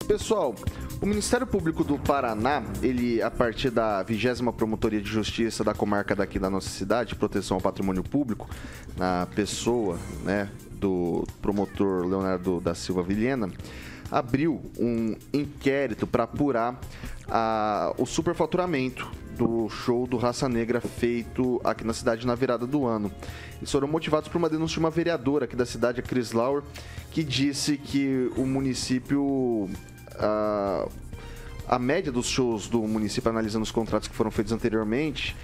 Pessoal, o Ministério Público do Paraná, ele, a partir da 20ª Promotoria de Justiça da comarca daqui da nossa cidade, Proteção ao Patrimônio Público, na pessoa, né, do promotor Leonardo da Silva Vilhena, abriu um inquérito para apurar o superfaturamento do show do Raça Negra feito aqui na cidade na virada do ano. Eles foram motivados por uma denúncia de uma vereadora aqui da cidade, a Cris Lauer, que disse que o município... A média dos shows do município, analisando os contratos que foram feitos anteriormente,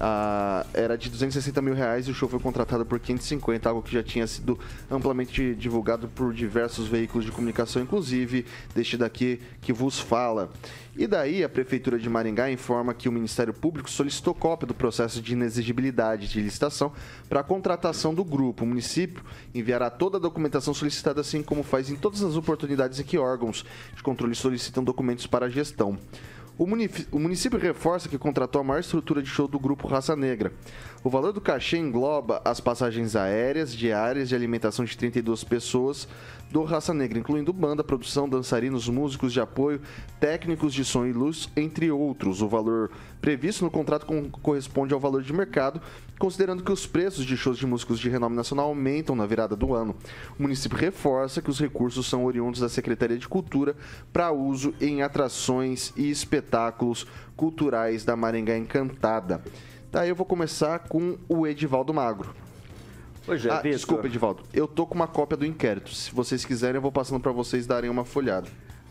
era de R$260 mil e o show foi contratado por 550, algo que já tinha sido amplamente divulgado por diversos veículos de comunicação, inclusive deste daqui que vos fala. E daí a Prefeitura de Maringá informa que o Ministério Público solicitou cópia do processo de inexigibilidade de licitação para a contratação do grupo. O município enviará toda a documentação solicitada, assim como faz em todas as oportunidades em que órgãos de controle solicitam documentos para a gestão. O município reforça que contratou a maior estrutura de show do grupo Raça Negra. O valor do cachê engloba as passagens aéreas, diárias de alimentação de 32 pessoas do Raça Negra, incluindo banda, produção, dançarinos, músicos de apoio, técnicos de som e luz, entre outros. O valor previsto no contrato corresponde ao valor de mercado, considerando que os preços de shows de músicos de renome nacional aumentam na virada do ano. O município reforça que os recursos são oriundos da Secretaria de Cultura para uso em atrações e espetáculos culturais da Maringá Encantada. Daí eu vou começar com o Edivaldo Magro. Pois é, desculpa, Edivaldo. Eu tô com uma cópia do inquérito. Se vocês quiserem, eu vou passando para vocês darem uma folhada.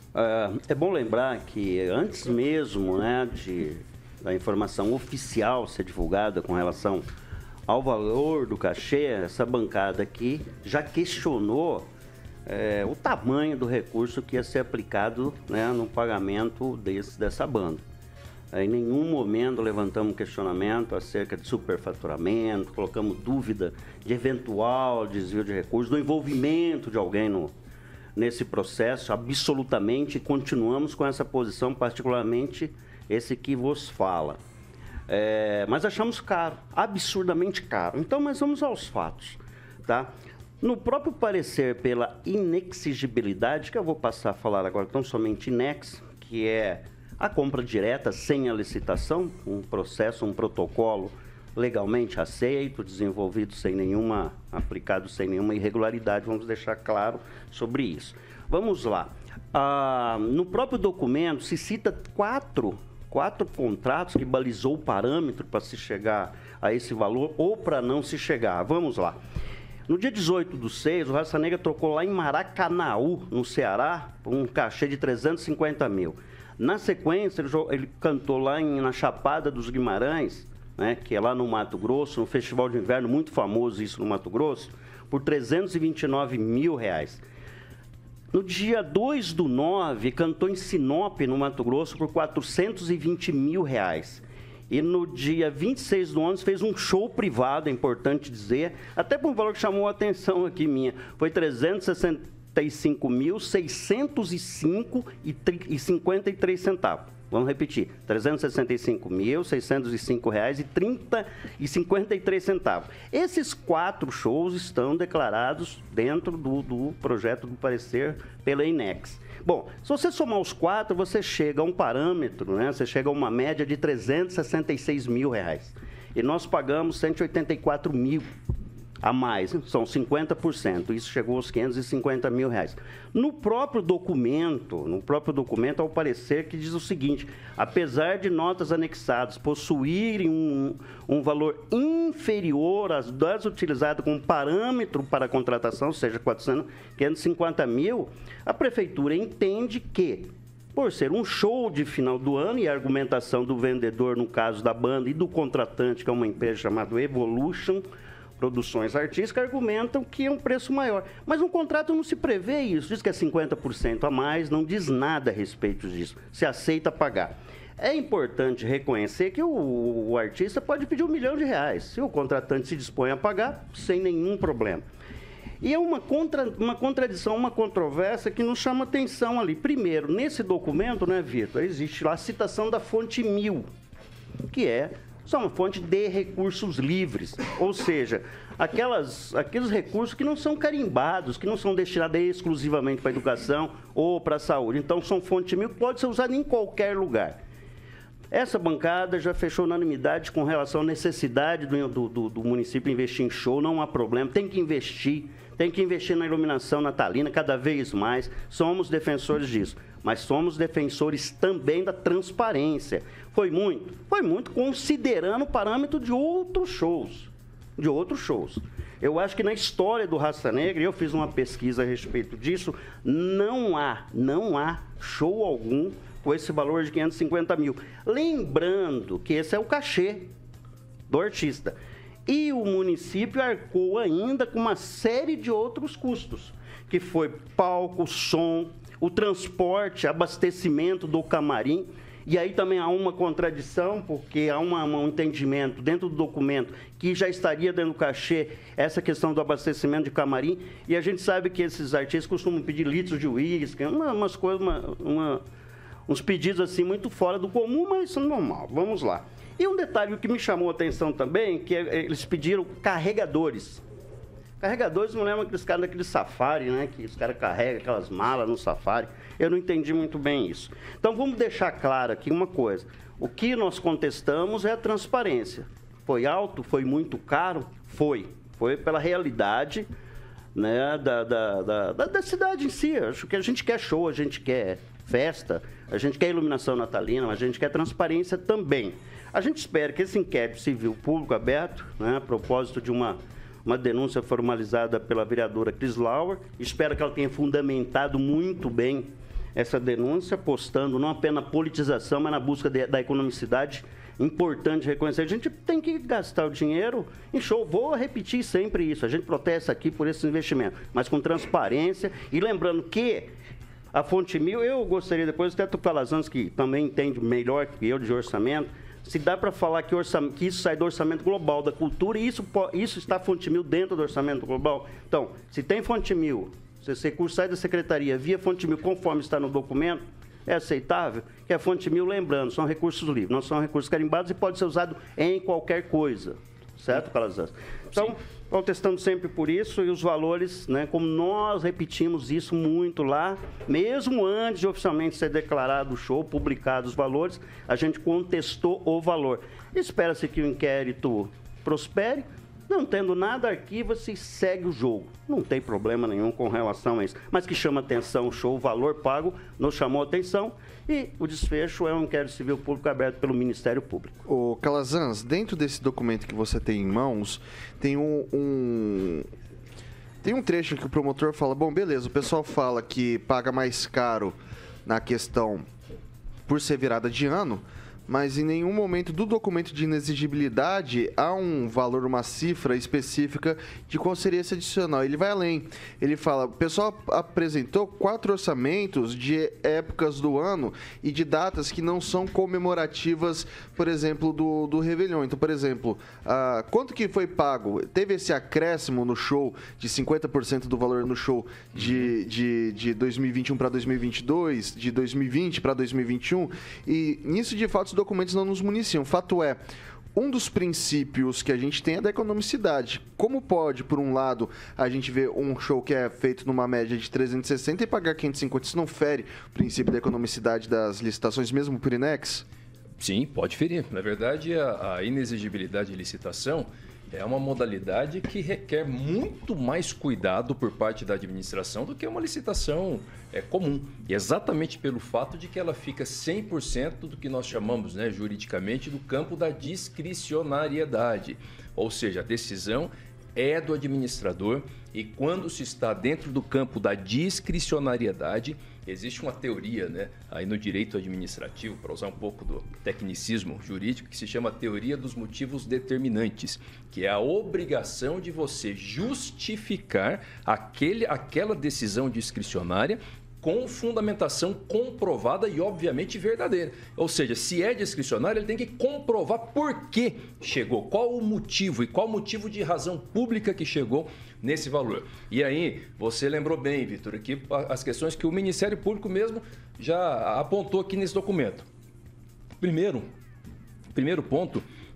É bom lembrar que antes mesmo, né, da informação oficial ser divulgada com relação ao valor do cachê, essa bancada aqui já questionou o tamanho do recurso que ia ser aplicado, né, no pagamento dessa banda. Em nenhum momento levantamos questionamento acerca de superfaturamento, colocamos dúvida de eventual desvio de recursos, do envolvimento de alguém nesse processo, absolutamente, continuamos com essa posição, particularmente esse que vos fala. Mas achamos caro, absurdamente caro. Então, mas vamos aos fatos, tá? No próprio parecer pela inexigibilidade, que eu vou passar a falar agora tão somente inex, que é a compra direta sem a licitação, um processo, um protocolo legalmente aceito, desenvolvido aplicado sem nenhuma irregularidade, vamos deixar claro sobre isso. Vamos lá. No próprio documento se cita quatro contratos que balizou o parâmetro para se chegar a esse valor ou para não se chegar. Vamos lá. No dia 18/6, o Raça Negra trocou lá em Maracanaú, no Ceará, por um cachê de 350 mil. Na sequência, ele cantou lá na Chapada dos Guimarães, né, que é lá no Mato Grosso, no Festival de Inverno, muito famoso isso no Mato Grosso, por 329 mil reais. No dia 2/9, cantou em Sinop, no Mato Grosso, por 420 mil reais. E no dia 26/11 fez um show privado, é importante dizer, até por um valor que chamou a atenção aqui minha, foi 365.605,53 centavos. Vamos repetir, R$ 365.605,53. Esses 4 shows estão declarados dentro do projeto do parecer pela INEX. Bom, se você somar os 4, você chega a um parâmetro, né? Você chega a uma média de R$ 366 mil. E nós pagamos 184 mil a mais, são 50%, isso chegou aos 550 mil reais. No próprio documento, ao parecer, que diz o seguinte: apesar de notas anexadas possuírem um valor inferior às das utilizadas como parâmetro para a contratação, ou seja, 550 mil, a Prefeitura entende que, por ser um show de final do ano, e a argumentação do vendedor, no caso da banda, e do contratante, que é uma empresa chamada Evolution Produções Artísticas, argumentam que é um preço maior. Mas no contrato não se prevê isso, diz que é 50% a mais, não diz nada a respeito disso, se aceita pagar. É importante reconhecer que o artista pode pedir R$1 milhão, se o contratante se dispõe a pagar, sem nenhum problema. E é uma contradição, uma controvérsia que nos chama atenção ali. Primeiro, nesse documento, né, Vitor, existe lá a citação da fonte 1000, que é são uma fonte de recursos livres, ou seja, aqueles recursos que não são carimbados, que não são destinados exclusivamente para a educação ou para a saúde. Então, são fonte mil que pode ser usada em qualquer lugar. Essa bancada já fechou unanimidade com relação à necessidade do município investir em show, não há problema, tem que investir na iluminação natalina cada vez mais, somos defensores disso, mas somos defensores também da transparência. Foi muito considerando o parâmetro de outros shows. Eu acho que na história do Raça Negra, eu fiz uma pesquisa a respeito disso, não há show algum com esse valor de 550 mil. Lembrando que esse é o cachê do artista. E o município arcou ainda com uma série de outros custos, que foi palco, som, o transporte, abastecimento do camarim. E aí também há uma contradição, porque há um entendimento dentro do documento que já estaria dentro do cachê essa questão do abastecimento de camarim. E a gente sabe que esses artistas costumam pedir litros de uísque, umas coisas, uns pedidos assim muito fora do comum, mas normal. Vamos lá. E um detalhe que me chamou a atenção também, que eles pediram carregadores. Carregadores, me lembro aqueles caras daquele safari, né? Que os caras carregam aquelas malas no safari. Eu não entendi muito bem isso. Então, vamos deixar claro aqui uma coisa. O que nós contestamos é a transparência. Foi alto? Foi muito caro? Foi. Foi pela realidade, né, da cidade em si. Acho que a gente quer show, a gente quer festa, a gente quer iluminação natalina, mas a gente quer transparência também. A gente espera que esse inquérito civil público aberto, né, a propósito de uma denúncia formalizada pela vereadora Cris Lauer, espero que ela tenha fundamentado muito bem essa denúncia, postando não apenas politização, mas na busca da economicidade. Importante reconhecer, a gente tem que gastar o dinheiro em show. Vou repetir sempre isso, a gente protesta aqui por esse investimento, mas com transparência. E lembrando que a Fonte Mil, eu gostaria depois, até o Calazans, que também entende melhor que eu de orçamento, se dá para falar que isso sai do orçamento global da cultura, e isso está Fonte Mil dentro do orçamento global. Então, se tem Fonte Mil, se esse recurso sai da secretaria via Fonte Mil, conforme está no documento, é aceitável? Que a Fonte Mil, lembrando, são recursos livres, não são recursos carimbados e pode ser usado em qualquer coisa. Certo, Calazans? Então, protestando sempre por isso, e os valores, né, como nós repetimos isso muito lá, mesmo antes de oficialmente ser declarado o show, publicados os valores, a gente contestou o valor. Espera-se que o inquérito prospere. Não tendo nada, arquiva-se e segue o jogo. Não tem problema nenhum com relação a isso. Mas que chama atenção o show, o valor pago, nos chamou atenção. E o desfecho é um inquérito civil público aberto pelo Ministério Público. Ô, Calazans, dentro desse documento que você tem em mãos, tem tem um trecho que o promotor fala, bom, beleza, o pessoal fala que paga mais caro na questão por ser virada de ano, mas em nenhum momento do documento de inexigibilidade há um valor, uma cifra específica de qual seria esse adicional. Ele vai além. Ele fala, o pessoal apresentou 4 orçamentos de épocas do ano e de datas que não são comemorativas, por exemplo, do Réveillon. Então, por exemplo, quanto que foi pago? Teve esse acréscimo no show de 50% do valor no show de 2021 para 2022, de 2020 para 2021, e nisso, de fato, os documentos não nos municiam. Fato é, um dos princípios que a gente tem é da economicidade. Como pode, por um lado, a gente ver um show que é feito numa média de 360 e pagar 550? Isso não fere o princípio da economicidade das licitações, mesmo por INEX? Sim, pode ferir. Na verdade, a inexigibilidade de licitação é uma modalidade que requer muito mais cuidado por parte da administração do que uma licitação comum. E exatamente pelo fato de que ela fica 100% do que nós chamamos, né, juridicamente, do campo da discricionariedade. Ou seja, a decisão é do administrador, e quando se está dentro do campo da discricionariedade, existe uma teoria, né, aí no direito administrativo, para usar um pouco do tecnicismo jurídico, que se chama teoria dos motivos determinantes, que é a obrigação de você justificar aquela decisão discricionária com fundamentação comprovada e, obviamente, verdadeira. Ou seja, se é discricionário, ele tem que comprovar por que chegou, qual o motivo e qual o motivo de razão pública que chegou nesse valor. E aí, você lembrou bem, Vitor, aqui as questões que o Ministério Público mesmo já apontou aqui nesse documento. Primeiro ponto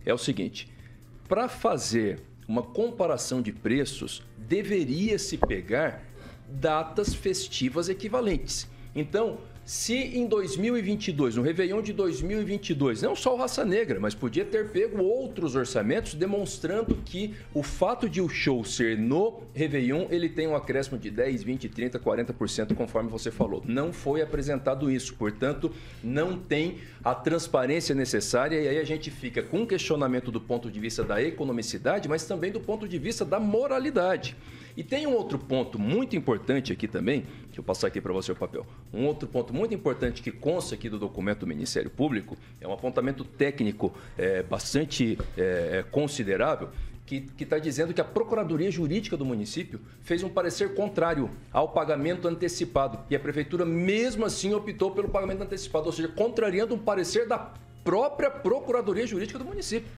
é o seguinte: para fazer uma comparação de preços, deveria se pegar datas festivas equivalentes. Então, se em 2022, no Réveillon de 2022, não só o Raça Negra, mas podia ter pego outros orçamentos demonstrando que o fato de o show ser no Réveillon, ele tem um acréscimo de 10, 20, 30, 40%, conforme você falou. Não foi apresentado isso, portanto, não tem a transparência necessária e aí a gente fica com um questionamento do ponto de vista da economicidade, mas também do ponto de vista da moralidade. E tem um outro ponto muito importante aqui também, deixa eu passar aqui para você o papel. Um outro ponto muito importante que consta aqui do documento do Ministério Público, é um apontamento técnico bastante considerável, que está dizendo que a Procuradoria Jurídica do município fez um parecer contrário ao pagamento antecipado. E a Prefeitura, mesmo assim, optou pelo pagamento antecipado, ou seja, contrariando um parecer da própria Procuradoria Jurídica do município.